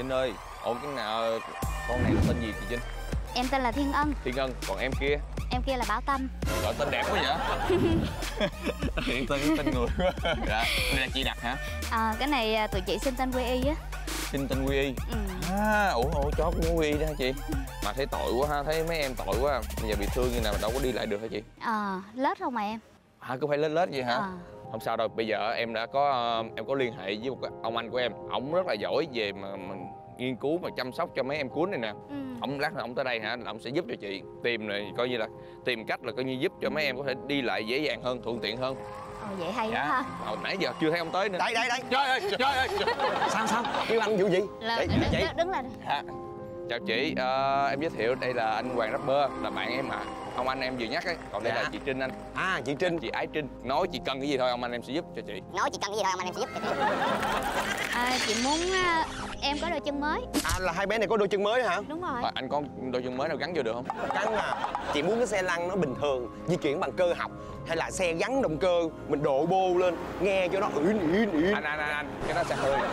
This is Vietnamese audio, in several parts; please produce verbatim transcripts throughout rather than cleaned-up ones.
Trinh ơi, ủa cái nào con này tên gì chị Trinh? Em tên là Thiên Ân. Thiên Ân, còn em kia? Em kia là Bảo Tâm. Gọi tên đẹp quá vậy? Hiện tên tên người quá. Dạ, đây là chị đặt hả? À, cái này tụi chị xin tên Quy Y á. Xin tên Quy Y? Ừ. À, ủa, ủa chó cũng có Quy Y đó hả chị? Mà thấy tội quá ha, thấy mấy em tội quá. Bây giờ bị thương như nào mà đâu có đi lại được hả chị? Ờ, à, lết không mà em? À, cứ phải lết lết vậy hả? À. Không sao đâu, bây giờ em đã có em có liên hệ với một ông anh của em. Ổng rất là giỏi về mà mình nghiên cứu và chăm sóc cho mấy em cuốn này nè. Ừ. Ổng lát nữa ổng tới đây hả, ổng sẽ giúp cho chị tìm này, coi như là tìm cách là coi như giúp cho mấy em có thể đi lại dễ dàng hơn, thuận tiện hơn. Ồ, vậy hay Dạ. quá ha. Hồi nãy giờ chưa thấy ông tới nữa. Đây đây đây. Trời ơi, trời ơi. Sao sao? Kêu anh vụ gì? Là, Đấy, đứng, chị. đứng, đứng lên. À, chào chị, à, em giới thiệu đây là anh Hoàng Rapper, là bạn em mà. Ông anh em vừa nhắc ấy, còn đây Dạ. là chị Trinh anh. À, chị Trinh. Chị Ái Trinh. Nói chị cần cái gì thôi ông anh em sẽ giúp cho chị. Nói chị cần cái gì thôi ông anh em sẽ giúp cho chị. À, chị muốn uh, em có đôi chân mới. À, là hai bé này có đôi chân mới hả? Đúng rồi. À, anh có đôi chân mới nào gắn vô được không? Căng à. Chị muốn cái xe lăn nó bình thường, di chuyển bằng cơ học, hay là xe gắn động cơ, mình độ bô lên, nghe cho nó uyển uyển uyển. Anh, anh, anh, anh, cái đó sẽ hơi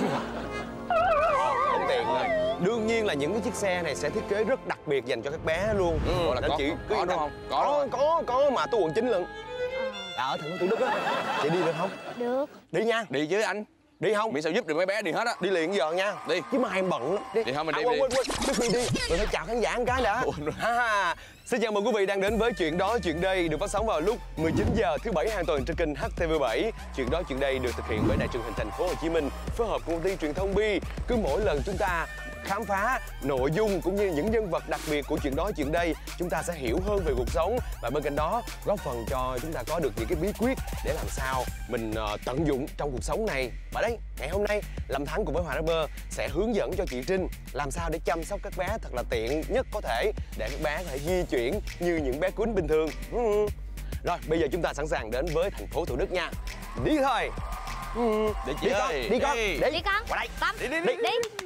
không tiền rồi. Đương nhiên là những cái chiếc xe này sẽ thiết kế rất đặc biệt dành cho các bé luôn. Ừ, là Nên có, chị cứ có yên đúng tâm. không? Có Có, đúng có, có mà tôi quận chín lận. Ờ. Là ở thành phố Thủ Đức á. Chị đi được không? Được. Đi nha. Đi chứ anh. Đi không? Miễn sao giúp được mấy bé đi hết á. Đi liền giờ nha. Đi. Chứ mai em bận lắm. Đi không, mình đi, à, quên, đi. quên, quên. Trước khi đi, mình phải chào khán giả một cái đã. Ủa, ha, ha. Xin chào mừng quý vị đang đến với Chuyện Đó Chuyện Đây, được phát sóng vào lúc mười chín giờ thứ bảy hàng tuần trên kênh H T V bảy. Chuyện Đó Chuyện Đây được thực hiện bởi Đài truyền hình Thành phố Hồ Chí Minh phối hợp công ty truyền thông Bi. Cứ mỗi lần chúng ta khám phá nội dung cũng như những nhân vật đặc biệt của Chuyện Đó Chuyện Đây, chúng ta sẽ hiểu hơn về cuộc sống và bên cạnh đó góp phần cho chúng ta có được những cái bí quyết để làm sao mình uh, tận dụng trong cuộc sống này. Và đấy, ngày hôm nay Lâm Thắng cùng với Hoàng Rapper sẽ hướng dẫn cho chị Trinh làm sao để chăm sóc các bé thật là tiện nhất có thể để các bé có thể di chuyển như những bé cún bình thường. Ừ. Rồi, bây giờ chúng ta sẵn sàng đến với thành phố Thủ Đức nha. Đi thôi. Ừ. Để chị đi ơi, con, đi con, đi. đi. Đi con. Qua đây. Tâm. Đi, đi, Đi. đi. Đi.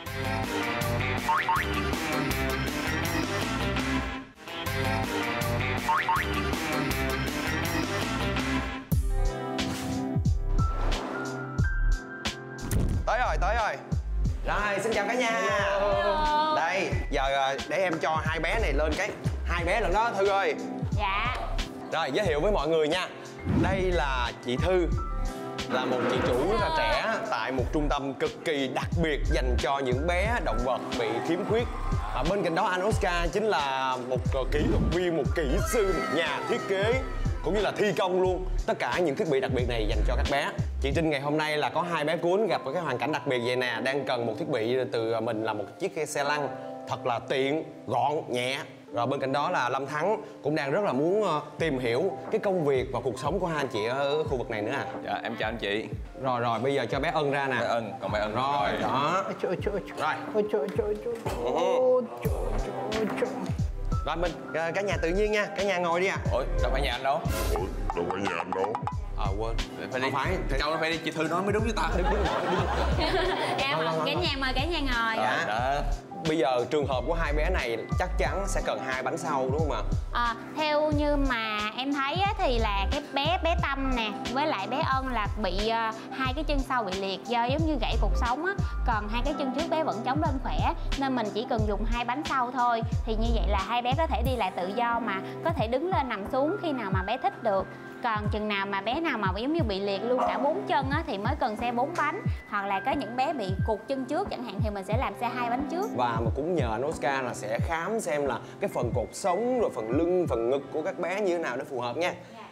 Tới rồi, tới rồi. Rồi, xin chào cả nhà. Hello. Đây, giờ để em cho hai bé này lên cái hai bé lần đó Thư ơi. Dạ. Rồi, giới thiệu với mọi người nha. Đây là chị Thư, là một chị chủ rất là trẻ tại một trung tâm cực kỳ đặc biệt dành cho những bé động vật bị khiếm khuyết. Và bên cạnh đó anh Oscar chính là một kỹ thuật viên, một kỹ sư, một nhà thiết kế cũng như là thi công luôn tất cả những thiết bị đặc biệt này dành cho các bé. Chị Trinh ngày hôm nay là có hai bé cuốn gặp cái hoàn cảnh đặc biệt vậy nè, đang cần một thiết bị từ mình là một chiếc xe lăn thật là tiện, gọn, nhẹ. Rồi bên cạnh đó là Lâm Thắng cũng đang rất là muốn uh, tìm hiểu cái công việc và cuộc sống của hai anh chị ở khu vực này nữa à. Dạ, em chào anh chị. Rồi rồi, bây giờ cho bé Ân ra nè. Bé Ân, còn bé Ân. Rồi, Rồi. đó. Trời trời trời. Rồi. Ôi trời trời trời. Ôi trời trời trời. Rồi mình uh, cả nhà tự nhiên nha, cả nhà ngồi đi à. Ủa, đâu phải nhà anh đâu. Ủa, đâu phải nhà anh đâu. Ờ à, quên. Phải đi. Không phải. Thì... Đâu phải đi, chị Thư nói mới đúng với ta. Đứng đứng đứng. Em cả nhà mời cả nhà ngồi. Dạ. Đó. Bây giờ trường hợp của hai bé này chắc chắn sẽ cần hai bánh sau đúng không ạ? À, theo như mà em thấy á, thì là cái bé bé Tâm nè với lại bé Ân là bị uh, hai cái chân sau bị liệt do giống như gãy cột sống á, còn hai cái chân trước bé vẫn chống lên khỏe nên mình chỉ cần dùng hai bánh sau thôi. Thì như vậy là hai bé có thể đi lại tự do mà có thể đứng lên nằm xuống khi nào mà bé thích được. Còn chừng nào mà bé nào mà giống như bị liệt luôn cả bốn chân á thì mới cần xe bốn bánh, hoặc là có những bé bị cụt chân trước chẳng hạn thì mình sẽ làm xe hai bánh trước. Và mà cũng nhờ anh Oscar là sẽ khám xem là cái phần cột sống rồi phần lưng, phần ngực của các bé như thế nào để phù hợp nha.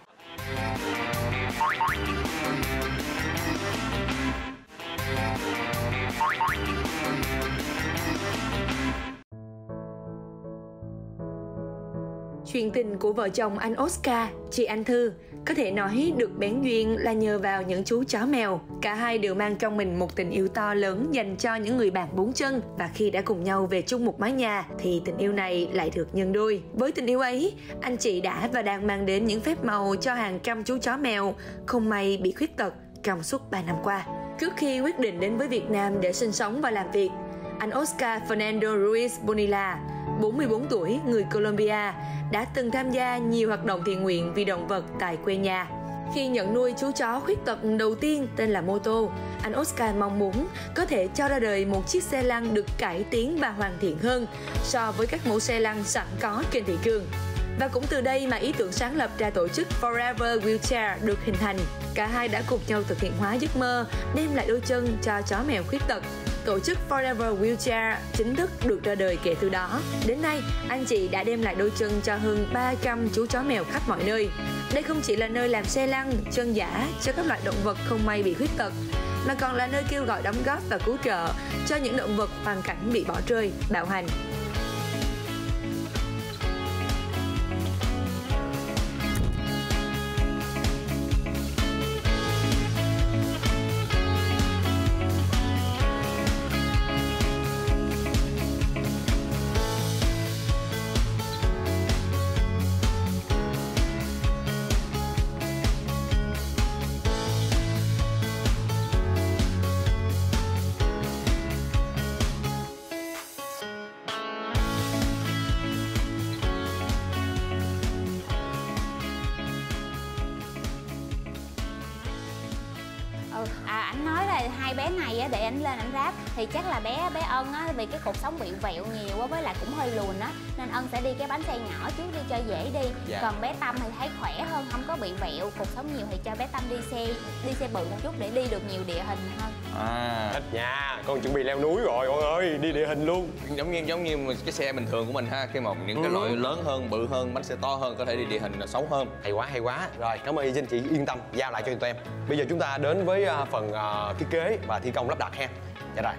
Chuyện tình của vợ chồng anh Oscar, chị Anh Thư có thể nói được bén duyên là nhờ vào những chú chó mèo. Cả hai đều mang trong mình một tình yêu to lớn dành cho những người bạn bốn chân, và khi đã cùng nhau về chung một mái nhà thì tình yêu này lại được nhân đôi. Với tình yêu ấy, anh chị đã và đang mang đến những phép màu cho hàng trăm chú chó mèo không may bị khuyết tật trong suốt ba năm qua. Trước khi quyết định đến với Việt Nam để sinh sống và làm việc, anh Oscar Fernando Ruiz Bonilla, bốn mươi bốn tuổi, người Colombia, đã từng tham gia nhiều hoạt động thiện nguyện vì động vật tại quê nhà. Khi nhận nuôi chú chó khuyết tật đầu tiên tên là Moto, anh Oscar mong muốn có thể cho ra đời một chiếc xe lăn được cải tiến và hoàn thiện hơn so với các mẫu xe lăn sẵn có trên thị trường. Và cũng từ đây mà ý tưởng sáng lập ra tổ chức Forever Wheelchair được hình thành. Cả hai đã cùng nhau thực hiện hóa giấc mơ, đem lại đôi chân cho chó mèo khuyết tật. Tổ chức Forever Wheelchair chính thức được ra đời kể từ đó. Đến nay, anh chị đã đem lại đôi chân cho hơn ba trăm chú chó mèo khắp mọi nơi. Đây không chỉ là nơi làm xe lăn, chân giả cho các loại động vật không may bị khuyết tật, mà còn là nơi kêu gọi đóng góp và cứu trợ cho những động vật hoàn cảnh bị bỏ rơi, bạo hành. À, ảnh nói là hai bé này á, để ảnh lên ảnh ráp thì chắc là bé bé Ân á, vì cái cột sống bị vẹo nhiều quá với lại cũng hơi lùn á, nên Ân sẽ đi cái bánh xe nhỏ trước đi cho dễ đi. Dạ. Còn bé Tâm thì thấy khỏe hơn, không có bị vẹo cột sống nhiều thì cho bé Tâm đi xe đi xe bự một chút để đi được nhiều địa hình hơn. À, Thích nha, con chuẩn bị leo núi rồi con ơi, đi địa hình luôn. giống như giống như cái xe bình thường của mình ha, khi mà những cái Ừ. loại lớn hơn, bự hơn, bánh xe to hơn có thể đi địa hình là xấu hơn. Hay quá, hay quá. Rồi, cảm ơn Trinh, chị yên tâm, giao lại cho tụi em. Bây giờ chúng ta đến với à, phần à, thiết kế và thi công lắp đặt ha. Dạ rồi.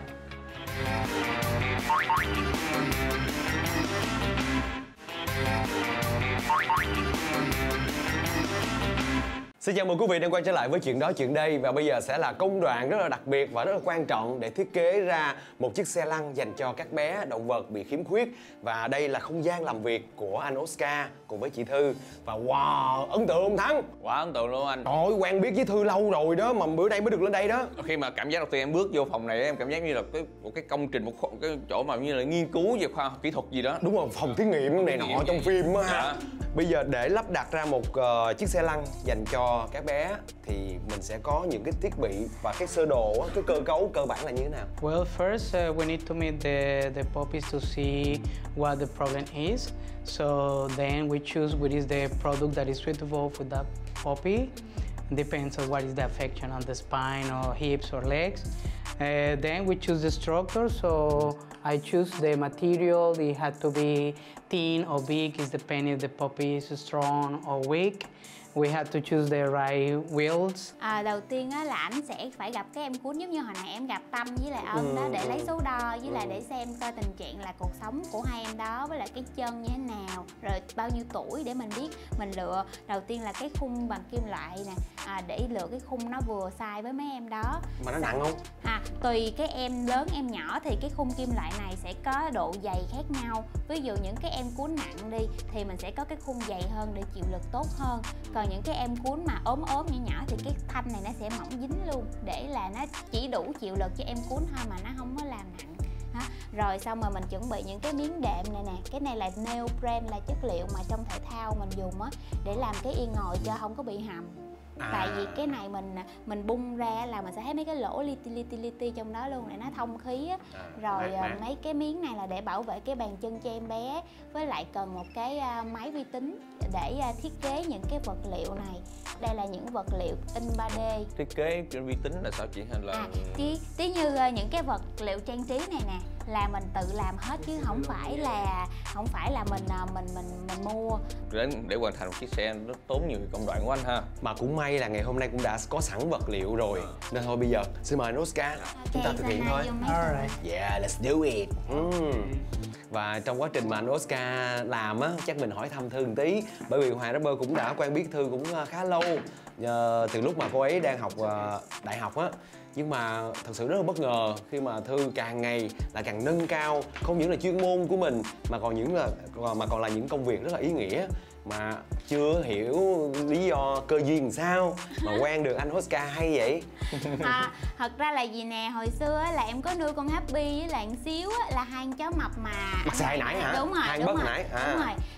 Xin chào mừng quý vị đang quay trở lại với Chuyện Đó Chuyện Đây. Và bây giờ sẽ là công đoạn rất là đặc biệt và rất là quan trọng để thiết kế ra một chiếc xe lăn dành cho các bé động vật bị khiếm khuyết. Và đây là không gian làm việc của anh Oscar cùng với chị Thư. Và wow, ấn tượng không Thắng? Quá ấn tượng luôn anh. Trời ơi, quen biết với Thư lâu rồi đó mà bữa nay mới được lên đây đó. Khi mà cảm giác đầu tiên em bước vô phòng này em cảm giác như là cái một cái công trình, một cái chỗ mà như là nghiên cứu về khoa học kỹ thuật gì đó. Đúng rồi, phòng thí nghiệm này nọ trong phim á ha. Dạ. Bây giờ để lắp đặt ra một uh, chiếc xe lăn dành cho các bé thì mình sẽ có những cái thiết bị và cái sơ đồ á, cái cơ cấu cơ bản là như thế nào? Well, first uh, we need to meet the, the puppies to see what the problem is. So then we choose what is the product that is suitable for that puppy. Depends on what is the affection on the spine or hips or legs. Uh, then we choose the structure. So I choose the material. It had to be thin or big. It's depending if the puppy is strong or weak. We have to choose the right wheels. À, đầu tiên á, là ảnh sẽ phải gặp cái em cuốn giống như hồi nãy em gặp Tâm với lại Ân đó, để lấy số đo với lại để xem coi tình trạng là cột sống của hai em đó với lại cái chân như thế nào, rồi bao nhiêu tuổi để mình biết mình lựa. Đầu tiên là cái khung bằng kim loại nè, à, để lựa cái khung nó vừa size với mấy em đó. Mà nó nặng không? À, tùy cái em lớn em nhỏ thì cái khung kim loại này sẽ có độ dày khác nhau. Ví dụ những cái em cuốn nặng đi thì mình sẽ có cái khung dày hơn để chịu lực tốt hơn. Còn những cái em cuốn mà ốm ốm nhỏ nhỏ thì cái thanh này nó sẽ mỏng dính luôn, để là nó chỉ đủ chịu lực cho em cuốn thôi mà nó không có làm nặng. Đó. Rồi xong rồi mình chuẩn bị những cái miếng đệm này nè. Cái này là neoprene, là chất liệu mà trong thể thao mình dùng á, để làm cái yên ngồi cho không có bị hầm. À. Tại vì cái này mình mình bung ra là mình sẽ thấy mấy cái lỗ li ti li ti li ti trong đó luôn để nó thông khí á. À, rồi mát, mát. Mấy cái miếng này là để bảo vệ cái bàn chân cho em bé, với lại cần một cái uh, máy vi tính để uh, thiết kế những cái vật liệu này. Đây là những vật liệu in ba D. Thiết kế trên vi tính là sao chị, hay là à, tí, tí như uh, những cái vật liệu trang trí này nè là mình tự làm hết chứ không phải là không phải là mình mình mình mình mua. Để để hoàn thành một chiếc xe nó tốn nhiều công đoạn của anh ha. Mà cũng may là ngày hôm nay cũng đã có sẵn vật liệu rồi, nên thôi bây giờ xin mời anh Oscar, okay, chúng ta thực hiện thôi. Alright. Yeah, let's do it. Mm. Và trong quá trình mà anh Oscar làm á, chắc mình hỏi thăm Thư một tí, bởi vì Hoàng Rapper cũng đã quen biết Thư cũng khá lâu, nhờ, từ lúc mà cô ấy đang học uh, đại học á. Nhưng mà thật sự rất là bất ngờ khi mà Thư càng ngày là càng nâng cao không những là chuyên môn của mình mà còn những là mà còn là những công việc rất là ý nghĩa, mà chưa hiểu lý do cơ duyên sao mà quen được anh Oscar hay vậy. À, thật ra là gì nè, hồi xưa là em có nuôi con Happy với lại xíu là hai con chó mập mà Mặt xài nãy hả? Đúng rồi, hai đúng bất rồi, nãy à. đúng rồi.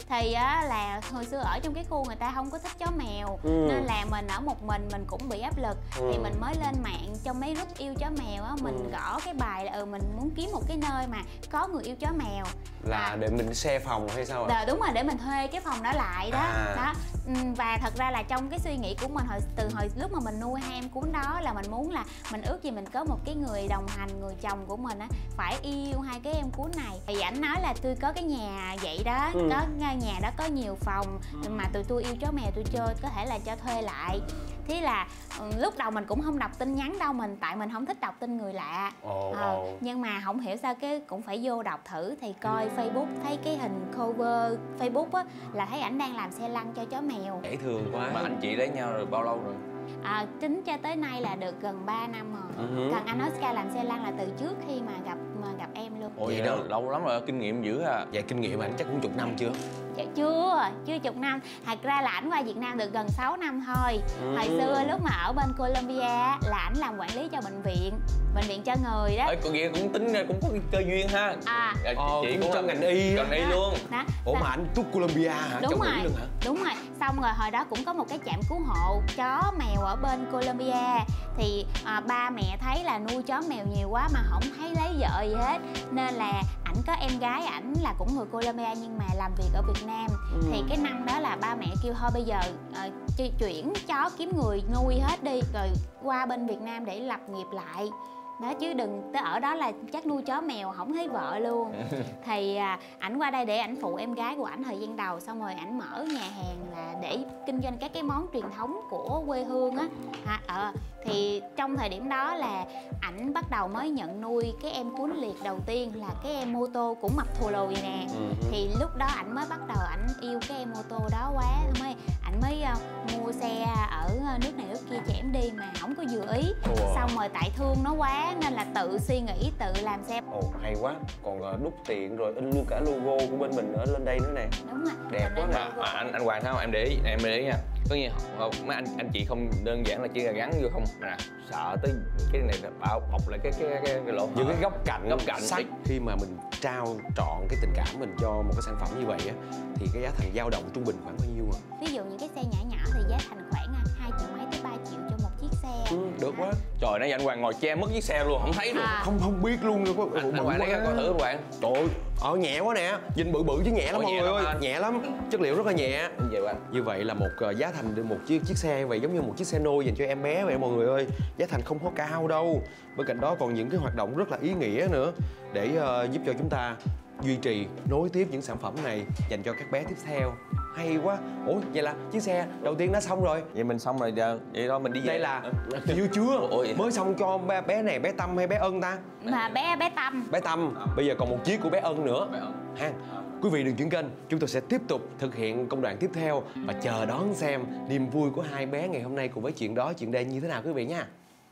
Thì á là hồi xưa ở trong cái khu người ta không có thích chó mèo, Ừ. nên là mình ở một mình mình cũng bị áp lực. Ừ. Thì mình mới lên mạng trong mấy group yêu chó mèo á, mình Ừ. gõ cái bài là ừ mình muốn kiếm một cái nơi mà có người yêu chó mèo. Là À. để mình share phòng hay sao ạ? Đờ, đúng rồi, để mình thuê cái phòng đó lại đó. À. Đó. Ừ, và thật ra là trong cái suy nghĩ của mình hồi từ hồi lúc mà mình nuôi hai em cún đó là mình muốn là mình ước gì mình có một cái người đồng hành, người chồng của mình á phải yêu hai cái em cún này. Thì ảnh nói là tôi có cái nhà vậy đó, Ừ. có nhà đó có nhiều phòng mà tụi tôi yêu chó mèo tôi chơi có thể là cho thuê lại. Thế là ừ, lúc đầu mình cũng không đọc tin nhắn đâu mình, tại mình không thích đọc tin người lạ. Ồ, Ờ, ồ. nhưng mà không hiểu sao cái cũng phải vô đọc thử thì coi Facebook thấy cái hình cover Facebook á là thấy ảnh đang làm xe lăn cho chó mèo. Dễ thương quá. Mà anh chị lấy nhau rồi bao lâu rồi? À, tính cho tới nay là được gần ba năm rồi. Ừ. Còn anh Oscar làm xe lăn là từ trước khi mà gặp mà gặp em luôn. Ôi Vậy vậy đó. đó, lâu lắm rồi, kinh nghiệm dữ à. Vậy kinh nghiệm anh chắc cũng chục năm chưa? Dạ, chưa, chưa chục năm. Thật ra là ảnh qua Việt Nam được gần sáu năm thôi. Ừ. Hồi xưa lúc mà ở bên Colombia á, là ảnh làm quản lý cho bệnh viện, bệnh viện cho người đó. Ơi còn kia cũng tính ra cũng có cơ duyên ha. À. Dạ, Ờ, cũng trong ngành y á. ngành y luôn. Đó. Ủa Xong- mà anh túc Colombia hả? Đúng Trong rồi, Mỹ luôn hả? đúng rồi. Xong rồi hồi đó cũng có một cái trạm cứu hộ chó mèo ở bên Colombia. Thì à, ba mẹ thấy là nuôi chó mèo nhiều quá mà không thấy lấy vợ gì hết, nên là ảnh có em gái ảnh là cũng người Colombia nhưng mà làm việc ở Việt Nam. Ừ. Thì cái năm đó là ba mẹ kêu thôi bây giờ à, chuyển chó kiếm người nuôi hết đi rồi qua bên Việt Nam để lập nghiệp lại đó, chứ đừng tới ở đó là chắc nuôi chó mèo không thấy vợ luôn. Thì à, ảnh qua đây để ảnh phụ em gái của ảnh thời gian đầu, xong rồi ảnh mở nhà hàng là để kinh doanh các cái món truyền thống của quê hương á. À, ờ, thì trong thời điểm đó là ảnh bắt đầu mới nhận nuôi cái em cún liệt đầu tiên là cái em mô tô cũng mập thù lùi nè. Ừ. Thì lúc đó ảnh mới bắt đầu ảnh yêu cái em mô tô đó quá, mới ảnh mới uh, mua xe ở nước này nước kia chẻm đi mà không có vừa ý. Ủa. Xong rồi tại thương nó quá nên là tự suy nghĩ tự làm xe. Ồ, hay quá. Còn ờ, đúc tiền rồi in luôn cả logo của bên mình nữa lên đây nữa nè. Đúng rồi. Đẹp Mình quá đang nè. vô- À, anh anh Hoàng thấy không, em để ý em để ý nha, có nghĩa là mấy anh anh chị không đơn giản là chỉ là gắn vô không nè, sợ tới cái này là bao bọc lại cái cái cái, cái lỗ Những hở. cái góc cạnh, Góc cạnh sắc thì- khi mà mình trao trọn cái tình cảm mình cho một cái sản phẩm như vậy á thì cái giá thành dao động trung bình khoảng bao nhiêu ạ? Ví dụ những cái xe nhỏ nhỏ thì giá thành khoảng à, hai triệu mấy tới ba triệu cho một chiếc xe. Ừ, được quá. Trời, nãy giờ anh Hoàng ngồi che mất chiếc xe luôn, không thấy luôn. À. Không không biết luôn nữa. Anh, anh Hoàng lấy ra coi thử anh Hoàng. Trời ơi, ờ nhẹ quá nè. Nhìn bự bự chứ nhẹ lắm Ủa, mọi nhẹ người lắm ơi. anh. Nhẹ lắm. Chất liệu rất là nhẹ. Anh về anh. Như vậy là một ờ, giá thành một chiếc chiếc xe vậy giống như một chiếc xe nôi dành cho em bé vậy mọi người ơi. Giá thành không có cao đâu. Bên cạnh đó còn những cái hoạt động rất là ý nghĩa nữa để ờ, giúp cho chúng ta duy trì, nối tiếp những sản phẩm này dành cho các bé tiếp theo. Hay quá. Ủa vậy là chiếc xe đầu tiên đã xong rồi. Vậy mình xong rồi giờ vậy đó mình đi về. Đây là chưa chưa Ủa vậy hả? mới xong cho bé, bé này bé Tâm hay bé Ân ta? Mà bé bé Tâm. Bé Tâm. Bây giờ còn một chiếc của bé Ân nữa. Bé Ân. Ha. Quý vị đừng chuyển kênh, chúng tôi sẽ tiếp tục thực hiện công đoạn tiếp theo và chờ đón xem niềm vui của hai bé ngày hôm nay cùng với chuyện đó chuyện đây như thế nào quý vị nha.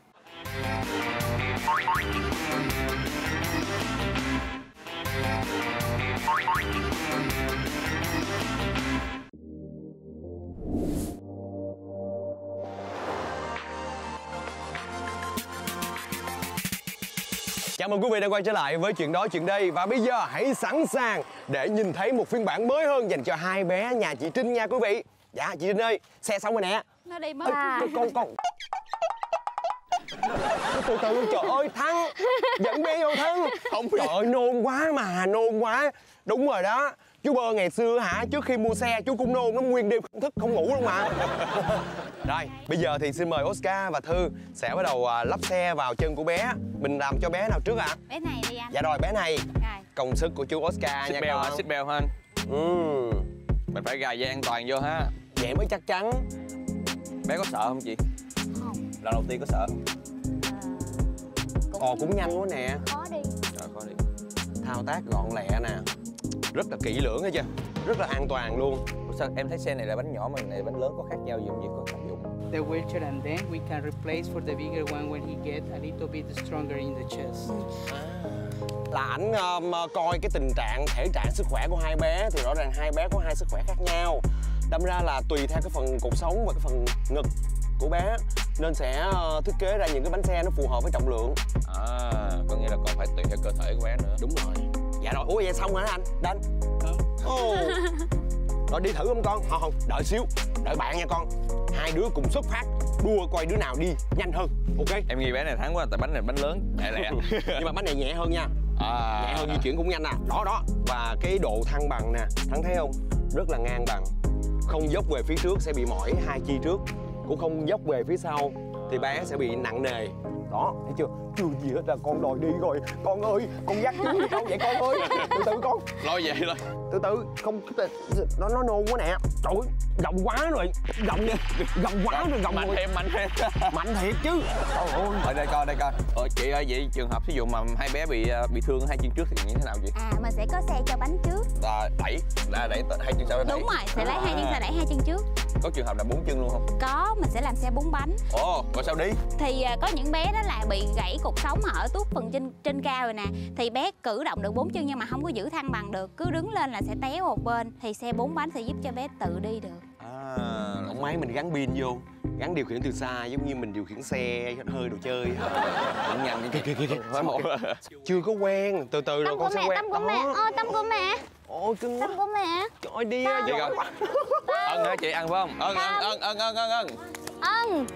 Chào mừng quý vị đã quay trở lại với chuyện đó chuyện đây. Và bây giờ hãy sẵn sàng để nhìn thấy một phiên bản mới hơn dành cho hai bé nhà chị Trinh nha quý vị. Dạ chị Trinh ơi, xe xong rồi nè. Nó đi mất. Ê, con con từ từ trời ơi Thắng, dẫn bé vô Thắng. Không trời ơi nôn quá mà nôn quá. Đúng rồi đó, chú Bơ ngày xưa hả, trước khi mua xe chú cũng nôn, nó nguyên đêm không thức không ngủ luôn mà. Rồi bây giờ thì xin mời Oscar và Thư sẽ bắt đầu à, lắp xe vào chân của bé. Mình làm cho bé nào trước ạ? À? Bé này đi anh. Dạ rồi bé này. Rồi. Công sức của chú Oscar Xích nha beo con. hả, xích beo ha anh. Ừ, Mình phải gài dây an toàn vô ha. vậy mới chắc chắn. Bé có sợ không chị? Không. Lần đầu tiên có sợ? Ờ, Ồ cũng nhanh quá nè. khó đi. Rồi khó đi. Thao tác gọn lẹ nè. Rất là kỹ lưỡng hết chưa? Rất là an toàn luôn. Ủa sao em thấy xe này là bánh nhỏ mà này bánh lớn có khác nhau gì không vậy? Có tác dụng? The wheelchair, and then we can replace for the bigger one when he gets a little bit stronger in the chest. Là ảnh um, coi cái tình trạng thể trạng sức khỏe của hai bé thì rõ ràng hai bé có hai sức khỏe khác nhau. Đâm ra là tùy theo cái phần cột sống và cái phần ngực của bé nên sẽ uh, thiết kế ra những cái bánh xe nó phù hợp với trọng lượng. À, có nghĩa là còn phải tùy theo cơ thể của bé nữa. Đúng rồi. Dạ rồi, ủa vậy xong rồi đó anh? Đánh. Ồ. Rồi đi thử không con? Không không, đợi xíu, đợi bạn nha con. Hai đứa cùng xuất phát, đua coi đứa nào đi nhanh hơn, ok? Em nghĩ bé này thắng quá, tại bánh này bánh lớn, lẹ lẹ. Nhưng mà bánh này nhẹ hơn nha. À. Nhẹ hơn, di chuyển cũng nhanh à. Đó đó, và cái độ thăng bằng nè, Thắng thấy không? Rất là ngang bằng. Không dốc về phía trước sẽ bị mỏi hai chi trước, cũng không dốc về phía sau thì bé sẽ bị nặng nề. Đó, thấy chưa? Chưa gì hết là con đòi đi rồi. Con ơi, con dắt chú đi đâu vậy con ơi? Từ từ con. Lôi về thôi. Từ từ, không, nó nó nôn quá nè. Trời ơi, gồng quá rồi. Gồng nha, gồng quá rồi, gồng Mạnh rồi. thêm, mạnh thêm. Mạnh thiệt chứ. Trời ơi. Ở đây coi, đây coi. Ờ, chị ơi, vậy trường hợp ví dụ mà hai bé bị bị thương hai chân trước thì như thế nào chị? À, mình sẽ có xe cho bánh trước. À, đẩy, là đẩy hai chân sau đẩy. Đúng rồi, sẽ lấy hai chân sau đẩy hai chân trước. Có trường hợp là bốn chân luôn không? Có, mình sẽ làm xe bốn bánh. Ồ, rồi sao đi? Thì à, có những bé đó là bị gãy cột sống ở tuốt phần trên trên cao rồi nè, thì bé cử động được bốn chân nhưng mà không có giữ thăng bằng được, cứ đứng lên là sẽ té một bên, thì xe bốn bánh sẽ giúp cho bé tự đi được. À, ống máy mình gắn pin vô, gắn điều khiển từ xa giống như mình điều khiển xe hơi đồ chơi. Nhanh nhanh Kìa kìa kìa kìa. Chưa có quen, từ từ rồi con sẽ quen. Tâm của mẹ, ôi tâm của mẹ, Ôi cưng quá. tâm của mẹ. Trời ơi, đi Chị rồi. coi. Ân hả chị, ăn phải không? Ân ân ân ân ân ân ân. Ân.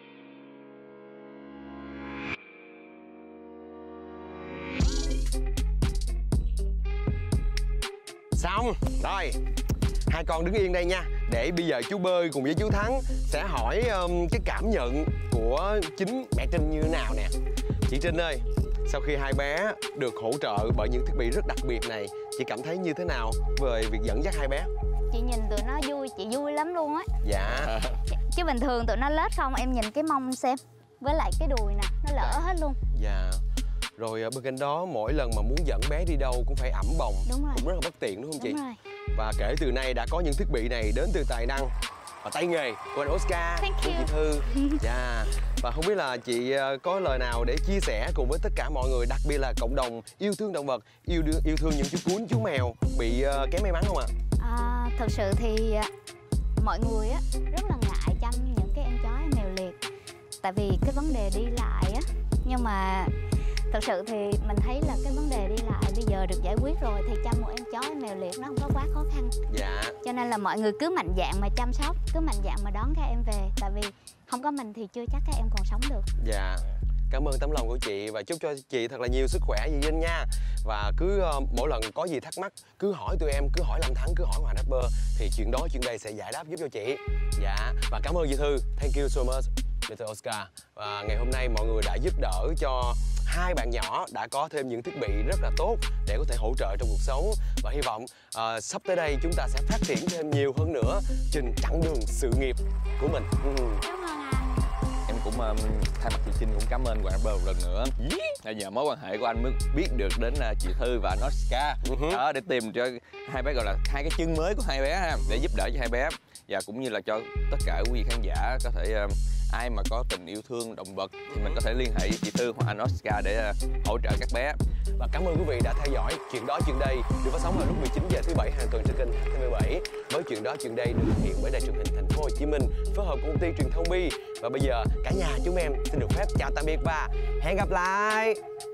Xong rồi, hai con đứng yên đây nha. Để bây giờ chú Bơi cùng với chú Thắng sẽ hỏi um, cái cảm nhận của chính mẹ Trinh như thế nào nè. Chị Trinh ơi, sau khi hai bé được hỗ trợ bởi những thiết bị rất đặc biệt này, chị cảm thấy như thế nào về việc dẫn dắt hai bé? Chị nhìn tụi nó vui, chị vui lắm luôn á. Dạ. Chứ bình thường tụi nó lết không, em nhìn cái mông xem, với lại cái đùi nè, nó lỡ hết luôn. Dạ. Rồi bên cạnh đó mỗi lần mà muốn dẫn bé đi đâu cũng phải ẩm bồng. Đúng rồi. Cũng rất là bất tiện đúng không chị? Đúng rồi. Và kể từ nay đã có những thiết bị này đến từ tài năng và tay nghề của anh Oscar, Thank của you. chị Thư. Dạ. Và không biết là chị có lời nào để chia sẻ cùng với tất cả mọi người, đặc biệt là cộng đồng yêu thương động vật, yêu yêu thương những chú cún, chú mèo bị uh, kém may mắn không ạ? À, thật sự thì mọi người á rất là ngại chăm những cái em chó em mèo liệt, tại vì cái vấn đề đi lại á, nhưng mà thật sự thì mình thấy là cái vấn đề đi lại bây giờ được giải quyết rồi, thì chăm một em chó em mèo liệt nó không có quá khó khăn. Dạ. Cho nên là mọi người cứ mạnh dạn mà chăm sóc, cứ mạnh dạn mà đón các em về, tại vì không có mình thì chưa chắc các em còn sống được. Dạ. Cảm ơn tấm lòng của chị và chúc cho chị thật là nhiều sức khỏe gì Vinh nha. Và cứ uh, mỗi lần có gì thắc mắc cứ hỏi tụi em, cứ hỏi Lâm Thắng, cứ hỏi Hoàng Rapper, thì chuyện đó chuyện đây sẽ giải đáp giúp cho chị. Dạ. Và cảm ơn chị Thư. Thank you so much mister Oscar. Và ngày hôm nay mọi người đã giúp đỡ cho hai bạn nhỏ đã có thêm những thiết bị rất là tốt để có thể hỗ trợ trong cuộc sống. Và hy vọng uh, sắp tới đây chúng ta sẽ phát triển thêm nhiều hơn nữa trên chặng đường sự nghiệp của mình. Ừ. Cảm ơn anh. Em cũng um, thay mặt chị Trinh cũng cảm ơn Hoàng Rapper một lần nữa. Bây giờ mối quan hệ của anh mới biết được đến uh, chị Thư và anh Oscar. Uh-huh. Đó, để tìm cho hai bé, gọi là hai cái chân mới của hai bé ha, để giúp đỡ cho hai bé. Và cũng như là cho tất cả quý vị khán giả có thể uh, ai mà có tình yêu thương động vật thì mình có thể liên hệ với chị Thư hoặc anh Oscar để uh, hỗ trợ các bé. Và cảm ơn quý vị đã theo dõi Chuyện Đó Chuyện Đây được phát sóng vào lúc mười chín giờ thứ bảy hàng tuần trên kênh hát tê vê bảy. Với Chuyện Đó Chuyện Đây được thực hiện bởi Đài Truyền hình Thành phố Hồ Chí Minh phối hợp công ty truyền thông Bi. Và bây giờ cả nhà chúng em xin được phép chào tạm biệt và hẹn gặp lại.